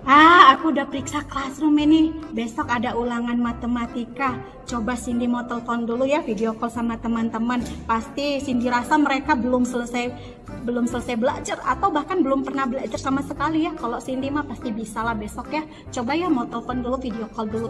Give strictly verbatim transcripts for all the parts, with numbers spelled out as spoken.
Ah, aku udah periksa classroom ini. Besok ada ulangan matematika. Coba Cindy mau telepon dulu ya, video call sama teman-teman. Pasti Cindy rasa mereka belum selesai belum selesai belajar atau bahkan belum pernah belajar sama sekali ya. Kalau Cindy mah pasti bisa lah besok ya. Coba ya mau telepon dulu, video call dulu.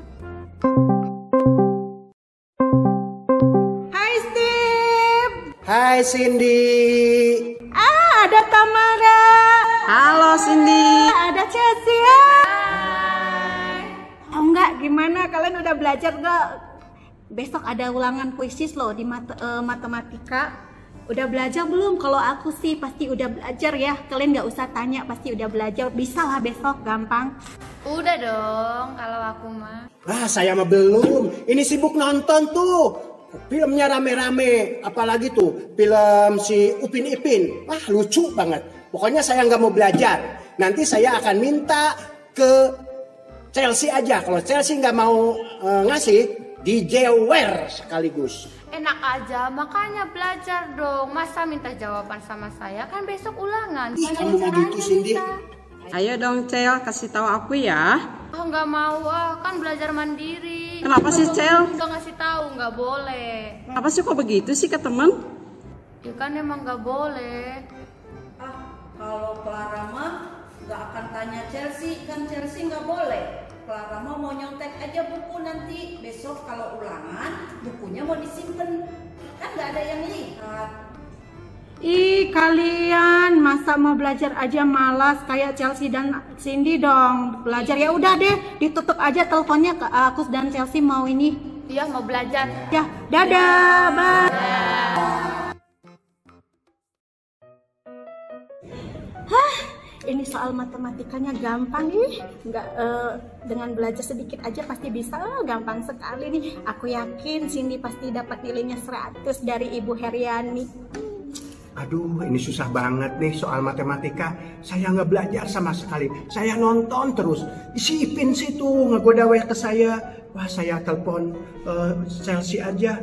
Hai Steve. Hai Cindy. Ah, ada Tamara. Halo Cindy. Ada Chelsea ya. Hai. Oh enggak, gimana? Kalian udah belajar enggak? Besok ada ulangan kuisis loh di mat uh, matematika. Udah belajar belum? Kalau aku sih pasti udah belajar ya. Kalian nggak usah tanya, pasti udah belajar. Bisa lah besok, gampang. Udah dong, kalau aku mah. Ah, saya mah belum. Ini sibuk nonton tuh. Filmnya rame-rame. Apalagi tuh film si Upin Ipin. Wah, lucu banget. Pokoknya saya nggak mau belajar. Nanti saya akan minta ke Chelsea aja. Kalau Chelsea nggak mau uh, ngasih, dijewer sekaligus. Enak aja, makanya belajar dong. Masa minta jawaban sama saya? Kan besok ulangan. Ih, kamu mau gitu, Cindy? Ayo dong Cel, kasih tahu aku ya. Oh nggak mau ah, kan belajar mandiri. Kenapa sih Cel? Udah ngasih tahu nggak boleh. Apa sih kok begitu sih ke temen? Ya kan emang nggak boleh. Ah, kalau Clara mah nggak akan tanya Chelsea, kan Chelsea nggak boleh. Clara mah mau nyontek aja buku nanti besok kalau ulangan bukunya mau disimpan, kan nggak ada yang lihat. Ih, kalian masa mau belajar aja malas kayak Chelsea dan Cindy dong. Belajar ya udah deh, ditutup aja teleponnya. Ke aku dan Chelsea mau ini. Iya mau belajar. Ya, dadah, bye. Hah, ini soal matematikanya gampang nih. Nggak eh, dengan belajar sedikit aja pasti bisa. Oh, gampang sekali nih. Aku yakin Cindy pasti dapat nilainya seratus dari Ibu Heriani. Aduh, ini susah banget nih soal matematika. Saya nggak belajar sama sekali. Saya nonton terus. Si Ipin situ ngegoda W ke saya. Wah, saya telepon uh, Chelsea aja.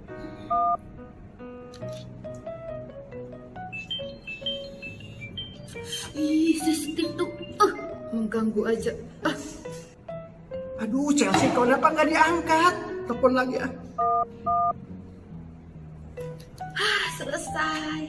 Ih, si Steve tuh uh, mengganggu aja. Uh. Aduh, Chelsea, kenapa nggak diangkat? Telepon lagi ah. Ah, selesai.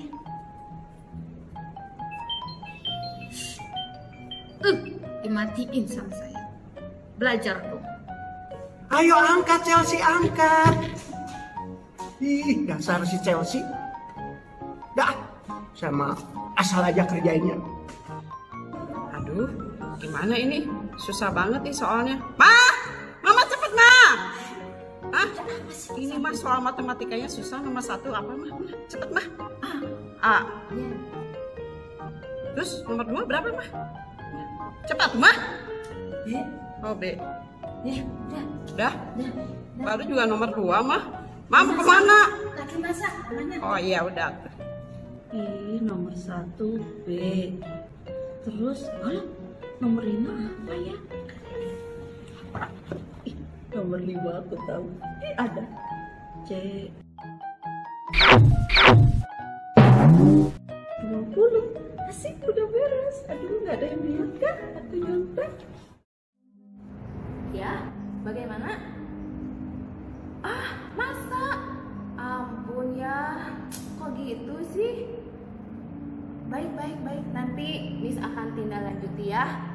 Uh, dimatiin sama saya. Belajar dong. Ayo angkat Chelsea, angkat. Ih, dasar si Chelsea. Dah, sama asal aja kerjainnya. Aduh, gimana ini? Susah banget nih soalnya. Ma, Mama cepet Ma. Hah? Ini mah soal matematikanya susah. Nomor satu apa mah? Cepet mah. A. Terus nomor dua berapa mah? Cepat mah. B. Oh B. Ya, udah. Udah? Baru juga nomor dua mah. Ma mau kemana? Lagi masak, namanya. Oh iya udah. Ih, nomor satu B. Terus, ah, nomor lima apa ya? Ih, nomor lima aku tahu. Ih, ada. C. dua puluh. Asik, udah beres. Aduh, nggak ada yang lihat kan? Aku nyontek. Ya, bagaimana? Ah, masa? Ampun ya, kok gitu sih? Baik, baik, baik. Nanti Miss akan tindak lanjuti ya.